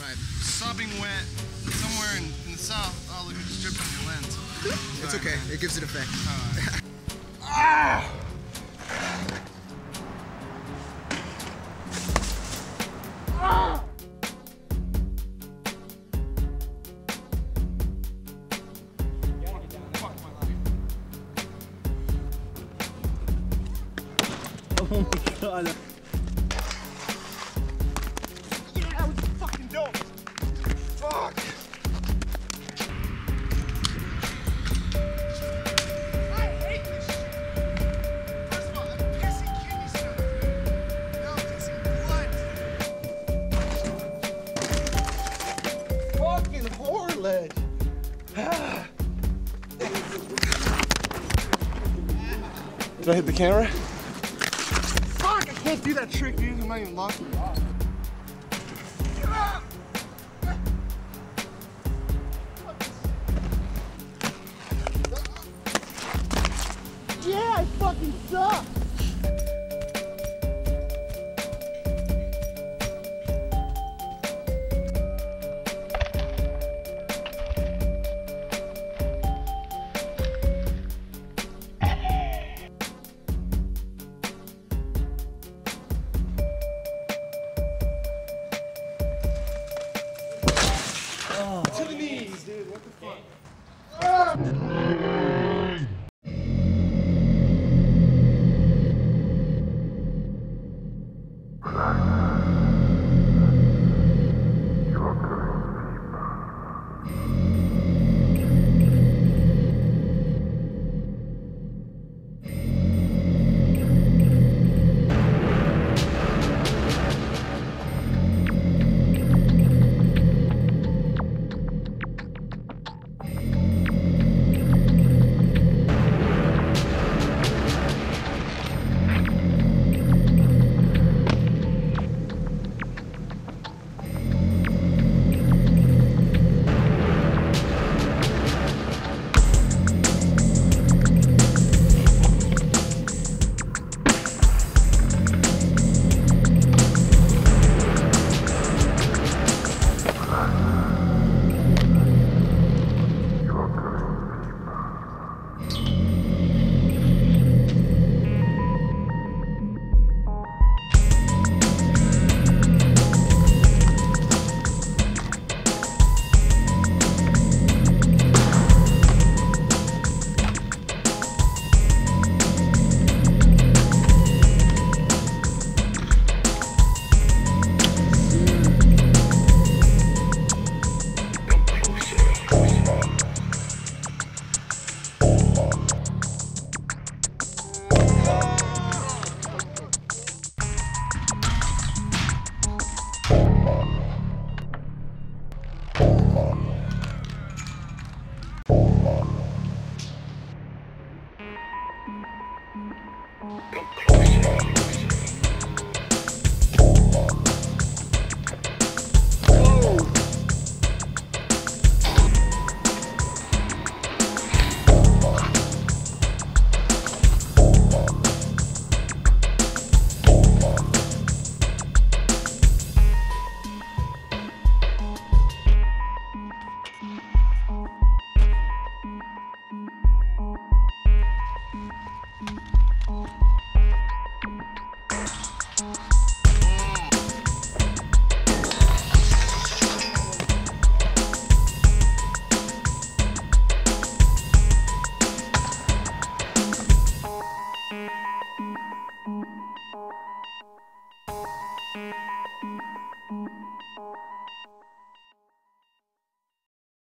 Right. Sopping wet somewhere in the south. Oh, look, it just dripped on your lens. It's okay. Man. It gives it effect. Ah! Ah! Oh my god. Yeah, that was fucking dope. Fuck. I hate this shit. First of all, I'm pissing kidney stone. Now I'm pissing blood. Fucking whore ledge. Did I hit the camera? Fuck, I can't do that trick, dude. I'm not even locking it off. Yeah, I fucking suck. To the knees, dude. What the fuck? Ah!